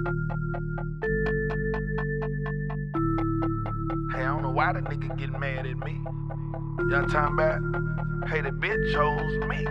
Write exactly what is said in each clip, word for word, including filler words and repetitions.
Hey, I don't know why the nigga getting mad at me. Y'all talking about, hey, the bitch chose me.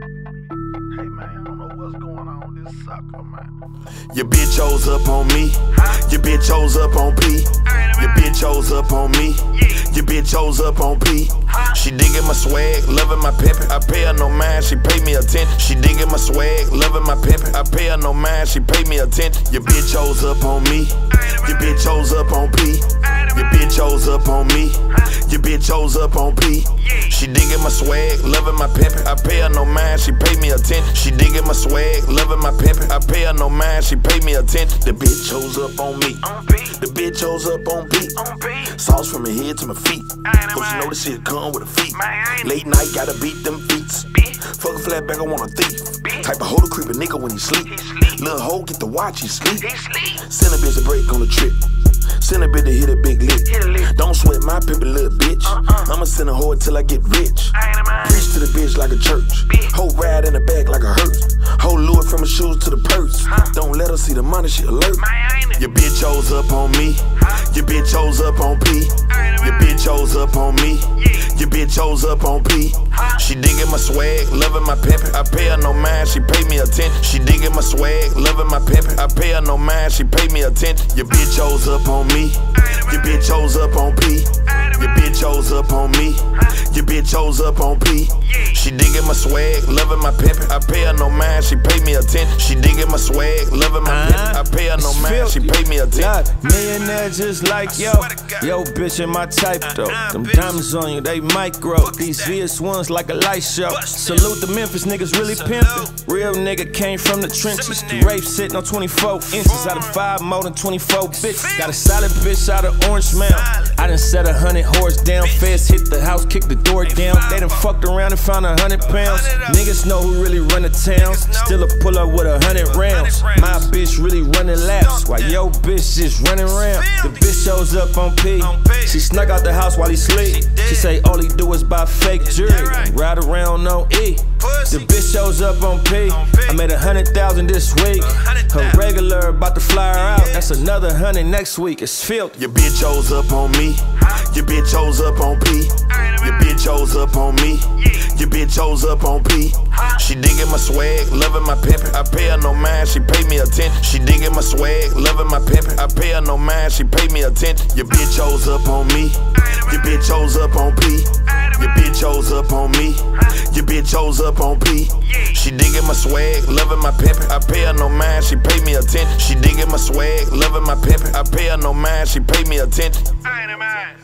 Hey, man, I don't know what's going on with this sucker, man. Your bitch chose up on me. Your bitch chose up on P. Your bitch chose up on me. Your bitch chose up on P. She digging my swag, loving my pimpin'. I pay her no mind, she pay me attention. She digging my swag, loving my pimpin'. I pay her no mind, she pay me attention. Your bitch chose up on me. Your bitch chose up on P. Your bitch chose up on me. Your bitch chose up on P. She digging my swag, loving my pimpin'. I pay her no mind, she pay me attention. She digging my swag, loving my pimpin'. I pay her no mind, she pay me attention. The bitch chose up on me. The bitch chose up on P. Sauce from my head to my feet. Hope you know this shit come with a feet. Late night, gotta beat them feets. Fuck a flat bag, I want a thief. Type of hoe to creep a nigga when he sleep. Lil' hoe get the watch, he sleep. Send a bitch a break on the trip. Send a bitch to hit a big lick. Don't sweat my pimpin', little bitch. I'ma send a hoe till I get rich. Preach to the bitch like a church. Hoe ride in the back like a hearse. Hoe lure from her shoes to the purse. Don't let her see the money, she alert. Your bitch chose up on me. Your bitch chose up on P. Your bitch chose up on me. Your bitch chose up on P. She digging my swag, loving my pimpin'. I pay her no mind, she pay me attention. She digging my swag, loving my pimpin'. I pay her no mind, she pay me attention. Your bitch chose up on me. Your bitch chose up on P. Your bitch chose up on me. Your bitch chose up on P. She digging my swag, loving my pimpin'. I pay her no mind, she pay me attention. She digging my swag, loving my pimpin'. I pay her no mind, she pay me attention. Millionaire just like yo. Yo, bitch in my type though. Them diamonds on you, they micro. These V S ones like a light show. Salute the Memphis niggas really pimpin'. Real nigga came from the trenches. The rape sitting on twenty-four inches. Out of five, more than twenty-four bitches. Got a solid bitch out of Orange Mound. I done set a hundred horse down. Feds hit the house, kicked the door down. They done fucked around and found a hundred pounds. Niggas know who really run the town. Still a pull up with a hundred rounds. My bitch really running laps, while yo bitch just running around. The bitch shows up on P. She snuck out the house while he sleep. She say all he do is buy fake jewelry, ride around on E. The bitch shows up on P. I made a hundred thousand this week. Her regular about to fly her out. That's another hundred next week. It's filthy. Your bitch chose up on me. Your bitch chose up on P. Your bitch chose up on me. Your bitch chose up on P. She digging my swag, loving my pimpin'. I pay her no mind, she pay me attention. She digging my swag, loving my pimpin'. I pay her no mind, she pay me attention. Your bitch chose up on me. Your bitch chose up on P. Your bitch chose up on me. Your bitch chose up on P. She digging my swag, loving my pimpin'. I pay her no mind, she pay me attention. She digging my swag, loving my pimpin'. I pay her no mind, she pay me attention.